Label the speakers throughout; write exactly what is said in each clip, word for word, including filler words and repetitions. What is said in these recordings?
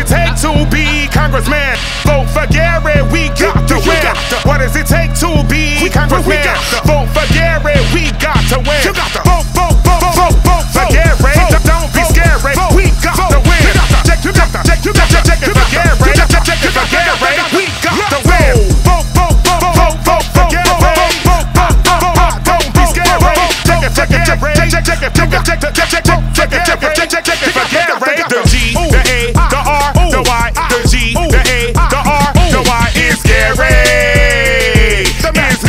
Speaker 1: it take to be Congressman? Vote for Gary, we got to win. What does it take to be Congressman? Vote for Gary, we got to win. Vote, vote, vote, vote, vote for Gary. Don't be scary, we got to win. Check, check, check, check, check, check it for Gary. Check, check it for Gary, we got to win. Vote, vote, vote, vote, vote for Gary. Vote, vote, vote, vote, don't be scary. Check it, check it, check it, check it, check it, check it, check it, check it, check it, check it, check it, check it for Gary. The G, the A, the R, the Y, the G, the A, the R, the Y is Gary. Is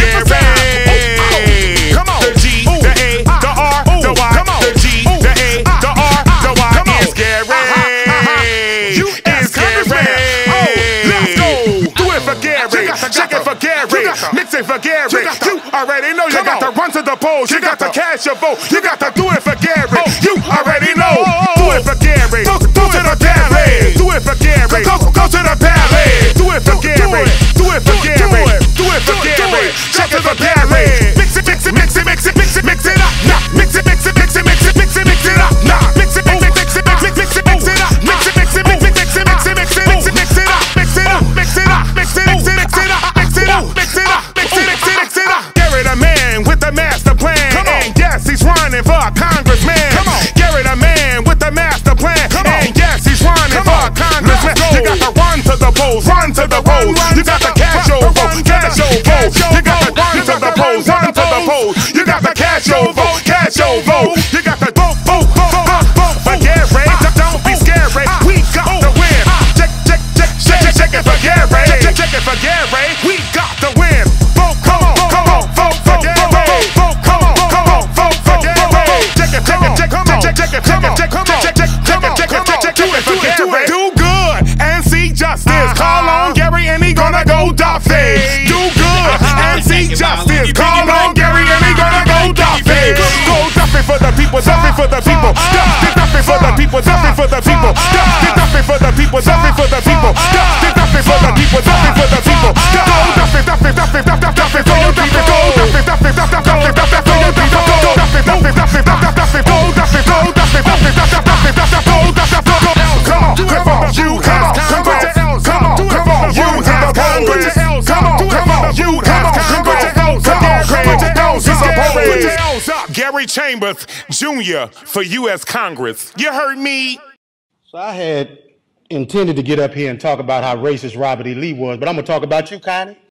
Speaker 1: Gary. Come on. The G, the A, the R, the Y. Come on. The G, the A, the R, the Y is Gary. You is Gary. Oh, let's go. Do it for Gary. Check it for Gary. Mix it for Gary. You already know you got to run to the polls. You got to cast your vote. You got to do it for Gary. You already know. Do it for Gary. Go to the ballet. Do it for Gary. Go to the ballet. Do it for Gary. Do it for Gary. Do it for Gary. Check it for Gary. Mix it, mix it, mix it, mix it, mix it, mix it up. Nah, mix it, mix it, mix it, mix it, mix it, mix it up. Nah, mix it, mix it, mix it, mix it, mix it, mix it up. Mix it, mix it, mix it, mix it, mix it, mix it, mix it, mix it up. Mix it up, mix it up, mix it, mix it, mix it up. Mix it up, mix it up, mix it, mix it, mix it up. Gary the man with the master plan, and yes, he's running for a congressman. Come on, Gary the man with the master plan, and yes, he's running for a congressman. You got to run to the polls, run to the polls. You got to cash your vote, cash your vote. You got to run to the polls, run to the polls. You got to cash your vote, cash your vote. You got to vote, vote, vote, vote, vote for Gary. Don't be scary, we got to win. Check, check, check, check, check it for Gary. Check, check it for Gary. We got to win. Vote, come on, come on, vote for Gary. Vote, come on, come on, vote for Gary. Check it, check it, check it, check it, check it, check it, check it, check it, check it, check it, check it, check it for Gary. Do good and see justice. Call on Gary and he gonna go Duffy. Do good and see justice. Call on Gary and he gonna go Duffy. Go Duffy for the people, Duffy for the people. Duffy, Duffy for the people, Duffy for the people. Duffy, Duffy for the people, Duffy for the people. Duffy, Duffy for the people, Duffy for the people. Go Duffy, Duffy, Duffy, Duffy, Duffy, go Duffy, go Duffy, Duffy, Duffy, Duffy, Duffy, Duffy, go Duffy, Duffy, Duffy, Duffy, Duffy, go Duffy, go Duffy, Duffy, Duffy, Duffy, Duffy, go Duffy, go come on, come on, you have Congress. Come on, come on, you have Congress. Come on, come on, you have Congress. Come on, put your L's up, put your L's up. Gary Chambers, Junior for U S Congress. You heard me?
Speaker 2: So I had intended to get up here and talk about how racist Robert E. Lee was, but I'm going to talk about you, Connie.